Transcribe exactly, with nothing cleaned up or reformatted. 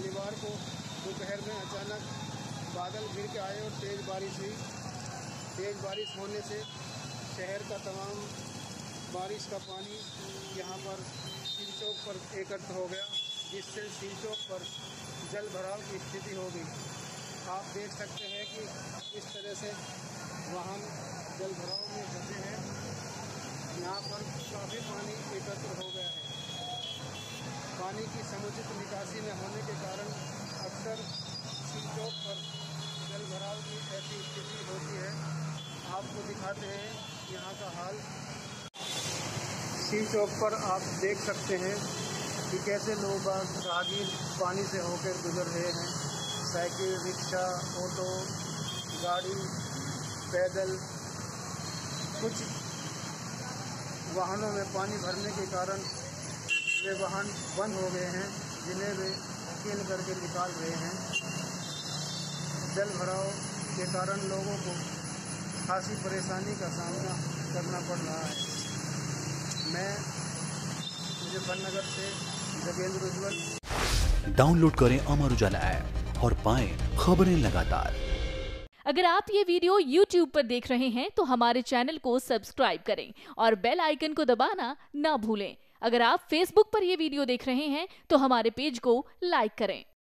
शनिवार को दोपहर में अचानक बादल घिर के आए और तेज़ बारिश हुई। तेज़ बारिश होने से शहर का तमाम बारिश का पानी यहाँ पर सिल चौक पर एकत्र हो गया, जिससे सिल चौक पर जल भराव की स्थिति हो गई। आप देख सकते हैं कि इस तरह से वाहन जल भराव में फंसे हैं। यहाँ पर काफ़ी पानी एकत्र हो गया है। पानी की समुचित निकासी न होने के कारण अक्सर सिल चौक पर जल भराव की ऐसी स्थिति होती है। आपको दिखाते हैं यहाँ का हाल। सिल चौक पर आप देख सकते हैं कि कैसे लोग राहगीर पानी से होकर गुजर रहे हैं। साइकिल, रिक्शा, ऑटो, गाड़ी, पैदल। कुछ वाहनों में पानी भरने के कारण वे वाहन बंद हो गए हैं, जिन्हें वे कील करके निकाल रहे हैं। जल भराव के कारण लोगों को खासी परेशानी का सामना करना पड़ रहा है। मैं मुजफ्फरनगर से जगेंद्र उज्ज्वल। डाउनलोड करें अमर उजाला ऐप और पाएं खबरें लगातार। अगर आप ये वीडियो यूट्यूब पर देख रहे हैं तो हमारे चैनल को सब्सक्राइब करें और बेल आइकन को दबाना ना भूलें। अगर आप फेसबुक पर यह वीडियो देख रहे हैं तो हमारे पेज को लाइक करें।